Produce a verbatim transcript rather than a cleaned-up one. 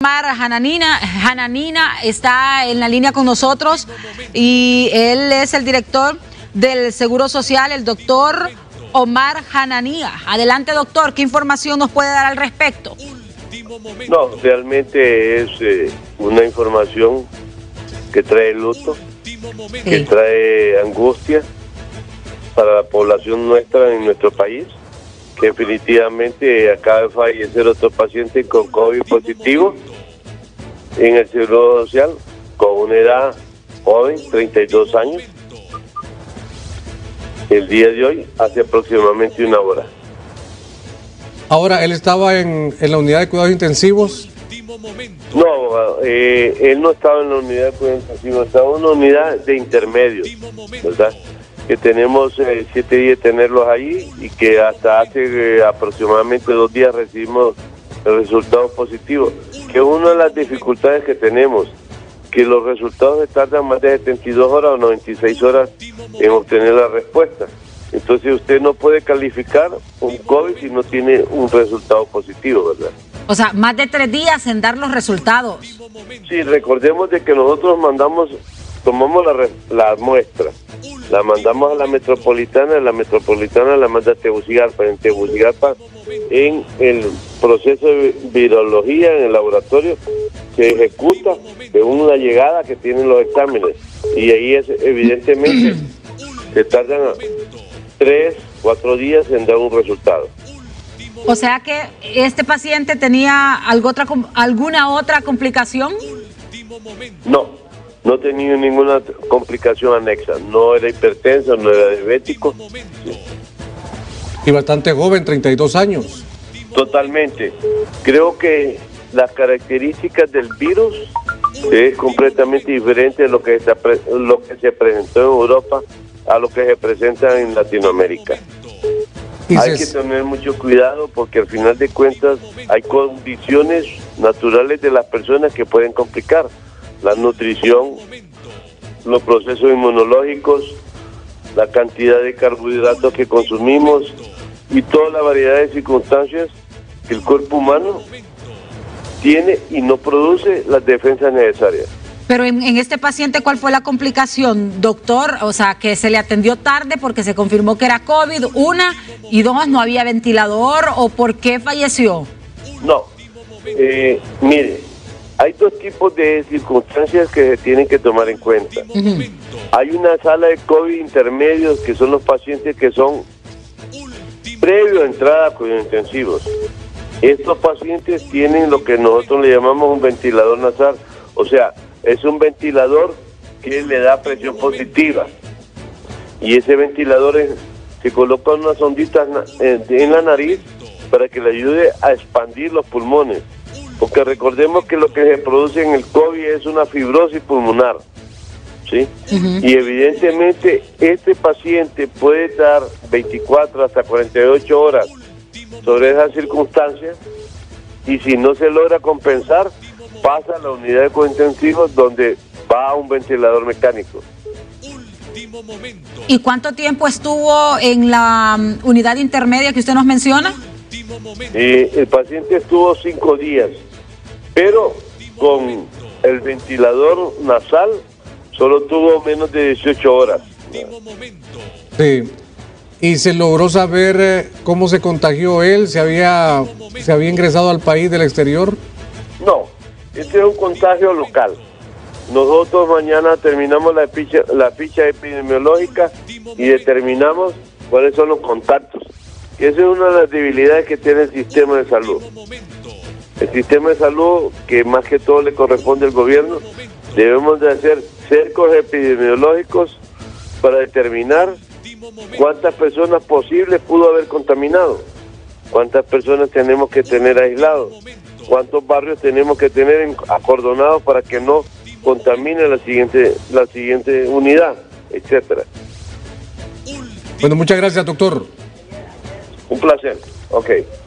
Omar Hananina, Hananina está en la línea con nosotros y él es el director del Seguro Social, el doctor Omar Hananina. Adelante, doctor, ¿qué información nos puede dar al respecto? No, realmente es eh, una información que trae luto, sí. que trae angustia para la población nuestra en nuestro país, que definitivamente acaba de fallecer otro paciente con COVID positivo en el Seguro Social, con una edad joven, treinta y dos años, el día de hoy, hace aproximadamente una hora. Ahora, ¿él estaba en, en la unidad de cuidados intensivos? No, eh, él no estaba en la unidad de cuidados intensivos, estaba en una unidad de intermedios, ¿verdad? Que tenemos eh, siete días de tenerlos ahí y que hasta hace eh, aproximadamente dos días recibimos resultados positivos, que es una de las dificultades que tenemos, que los resultados se tardan más de setenta y dos horas o noventa y seis horas en obtener la respuesta. Entonces usted no puede calificar un COVID si no tiene un resultado positivo, ¿verdad? O sea, más de tres días en dar los resultados. Sí, recordemos de que nosotros mandamos, tomamos la, la muestra, la mandamos a la metropolitana, la metropolitana la manda a Tegucigalpa, en Tegucigalpa, en el proceso de virología, en el laboratorio, se ejecuta según una llegada que tienen los exámenes, y ahí es evidentemente se tardan tres, cuatro días en dar un resultado. O sea que este paciente tenía algo otra, alguna otra complicación. No, no tenía ninguna complicación anexa, no era hipertenso, no era diabético. Y bastante joven, treinta y dos años. Totalmente. Creo que las características del virus es completamente diferente de lo que, está, lo que se presentó en Europa a lo que se presenta en Latinoamérica. Hay que tener mucho cuidado porque al final de cuentas hay condiciones naturales de las personas que pueden complicar. La nutrición, los procesos inmunológicos, la cantidad de carbohidratos que consumimos y toda la variedad de circunstancias que el cuerpo humano tiene y no produce las defensas necesarias. Pero en, en este paciente, ¿cuál fue la complicación, doctor? O sea, que se le atendió tarde porque se confirmó que era COVID, una, y dos, no había ventilador, ¿o por qué falleció? No, eh, mire, hay dos tipos de circunstancias que se tienen que tomar en cuenta. Uh-huh. Hay una sala de COVID intermedios, que son los pacientes que son previo a entrada a cuidados intensivos. Estos pacientes tienen lo que nosotros le llamamos un ventilador nasal, o sea, es un ventilador que le da presión positiva, y ese ventilador es, se coloca unas onditas en la nariz para que le ayude a expandir los pulmones, porque recordemos que lo que se produce en el COVID es una fibrosis pulmonar, ¿sí? Uh-huh. Y evidentemente este paciente puede estar veinticuatro hasta cuarenta y ocho horas sobre esas circunstancias, y si no se logra compensar, pasa a la unidad de cuidados intensivos, donde va a un ventilador mecánico. ¿Y cuánto tiempo estuvo en la um, unidad intermedia que usted nos menciona? Eh, el paciente estuvo cinco días, pero con el ventilador nasal solo tuvo menos de dieciocho horas. Sí. ¿Y se logró saber eh, cómo se contagió él? ¿Se había, se había ingresado al país del exterior? No, este es un contagio local. Nosotros mañana terminamos la ficha, la ficha epidemiológica y determinamos cuáles son los contactos. Y esa es una de las debilidades que tiene el sistema de salud. El sistema de salud, que más que todo le corresponde al gobierno, debemos de hacer cercos epidemiológicos para determinar cuántas personas posibles pudo haber contaminado, cuántas personas tenemos que tener aislados, cuántos barrios tenemos que tener acordonados para que no contamine la siguiente, la siguiente unidad, etcétera. Bueno, muchas gracias, doctor. Un placer. Ok.